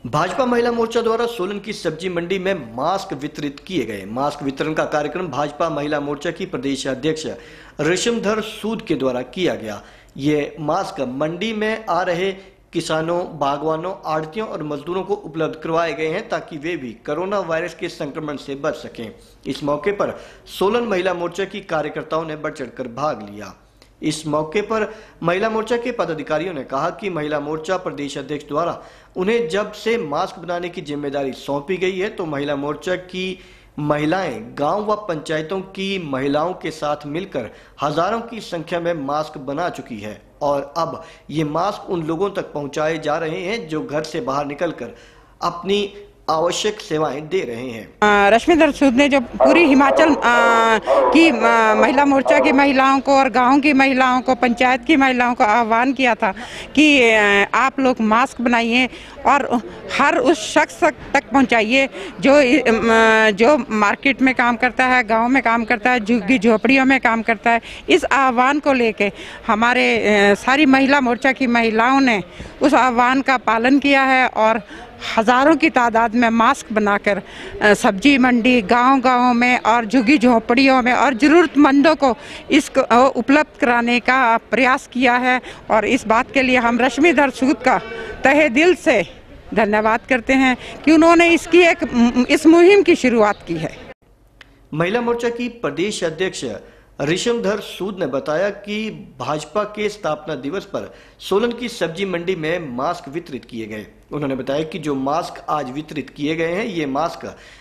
भाजपा महिला मोर्चा द्वारा सोलन की सब्जी मंडी में मास्क वितरित किए गए। मास्क वितरण का कार्यक्रम भाजपा महिला मोर्चा की प्रदेश अध्यक्ष रेशमधर सूद के द्वारा किया गया। ये मास्क मंडी में आ रहे किसानों, बागवानों, आड़तियों और मजदूरों को उपलब्ध करवाए गए हैं ताकि वे भी कोरोना वायरस के संक्रमण से बच सकें। इस मौके पर सोलन महिला मोर्चा की कार्यकर्ताओं ने बढ़ चढ़कर भाग लिया। इस मौके पर महिला मोर्चा के पदाधिकारियों ने कहा कि महिला मोर्चा प्रदेश अध्यक्ष द्वारा उन्हें जब से मास्क बनाने की जिम्मेदारी सौंपी गई है तो महिला मोर्चा की महिलाएं गांव व पंचायतों की महिलाओं के साथ मिलकर हजारों की संख्या में मास्क बना चुकी है और अब ये मास्क उन लोगों तक पहुंचाए जा रहे हैं जो घर से बाहर निकलकर अपनी आवश्यक सेवाएं दे रहे हैं। रेशमधर सूद ने जो पूरी हिमाचल की महिला मोर्चा की महिलाओं को और गांव की महिलाओं को, पंचायत की महिलाओं को आह्वान किया था कि आप लोग मास्क बनाइए और हर उस शख्स तक पहुंचाइए जो मार्केट में काम करता है, गांव में काम करता है, झुग्गी झोपड़ियों में काम करता है। इस आह्वान को लेके हमारे सारी महिला मोर्चा की महिलाओं ने उस आह्वान का पालन किया है और हजारों की तादाद में मास्क बनाकर सब्जी मंडी, गांव-गांव में और झुग्गी झोपड़ियों में और ज़रूरतमंदों को इसको उपलब्ध कराने का प्रयास किया है। और इस बात के लिए हम रेशमधर सूद का तहे दिल से धन्यवाद करते हैं कि उन्होंने इस मुहिम की शुरुआत की है। महिला मोर्चा की प्रदेश अध्यक्ष रेशमधर सूद ने बताया कि भाजपा के स्थापना दिवस पर सोलन की सब्जी मंडी में मास्क वितरित किए गए। उन्होंने बताया कि जो मास्क आज वितरित किए गए हैं ये मास्क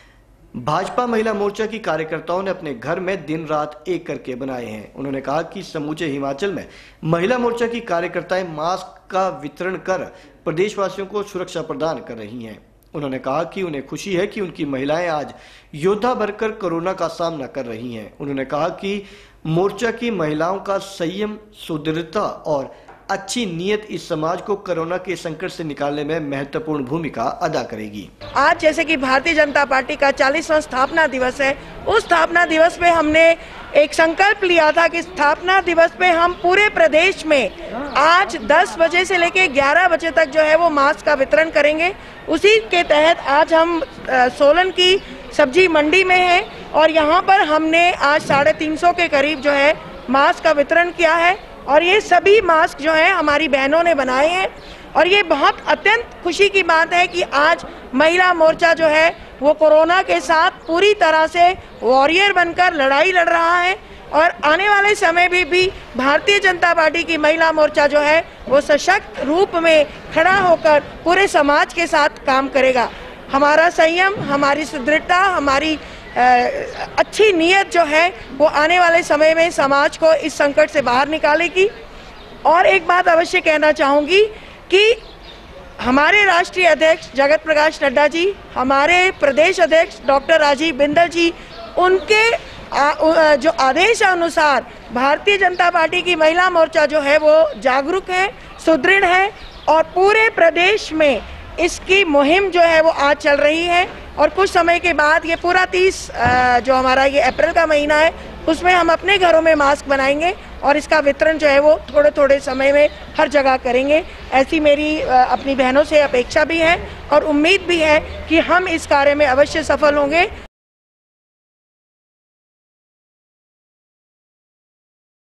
भाजपा महिला मोर्चा की कार्यकर्ताओं ने अपने घर में दिन रात एक करके बनाए हैं। उन्होंने कहा कि समूचे हिमाचल में महिला मोर्चा की कार्यकर्ताएं मास्क का वितरण कर प्रदेशवासियों को सुरक्षा प्रदान कर रही हैं। उन्होंने कहा कि उन्हें खुशी है कि उनकी महिलाएं आज योद्धा बनकर कोरोना का सामना कर रही हैं। उन्होंने कहा कि मोर्चा की महिलाओं का संयम, सुदृढ़ता और अच्छी नीयत इस समाज को कोरोना के संकट से निकालने में महत्वपूर्ण भूमिका अदा करेगी। आज जैसे कि भारतीय जनता पार्टी का 40वां स्थापना दिवस है, उस स्थापना दिवस पे हमने एक संकल्प लिया था कि स्थापना दिवस पे हम पूरे प्रदेश में आज 10 बजे से लेके 11 बजे तक जो है वो मास्क का वितरण करेंगे। उसी के तहत आज हम सोलन की सब्जी मंडी में हैं और यहाँ पर हमने आज 350 के करीब जो है मास्क का वितरण किया है और ये सभी मास्क जो है हमारी बहनों ने बनाए हैं। और ये बहुत अत्यंत खुशी की बात है कि आज महिला मोर्चा जो है वो कोरोना के साथ पूरी तरह से वॉरियर बनकर लड़ाई लड़ रहा है और आने वाले समय में भी भारतीय जनता पार्टी की महिला मोर्चा जो है वो सशक्त रूप में खड़ा होकर पूरे समाज के साथ काम करेगा। हमारा संयम, हमारी सुदृढ़ता, हमारी अच्छी नीयत जो है वो आने वाले समय में समाज को इस संकट से बाहर निकालेगी। और एक बात अवश्य कहना चाहूँगी कि हमारे राष्ट्रीय अध्यक्ष जगत प्रकाश नड्डा जी, हमारे प्रदेश अध्यक्ष डॉक्टर राजीव बिंदल जी, उनके जो आदेश अनुसार भारतीय जनता पार्टी की महिला मोर्चा जो है वो जागरूक है, सुदृढ़ है और पूरे प्रदेश में इसकी मुहिम जो है वो आज चल रही है। और कुछ समय के बाद ये पूरा 30 जो हमारा ये अप्रैल का महीना है उसमें हम अपने घरों में मास्क बनाएंगे और इसका वितरण जो है वो थोड़े थोड़े समय में हर जगह करेंगे। ऐसी मेरी अपनी बहनों से अपेक्षा भी है और उम्मीद भी है कि हम इस कार्य में अवश्य सफल होंगे।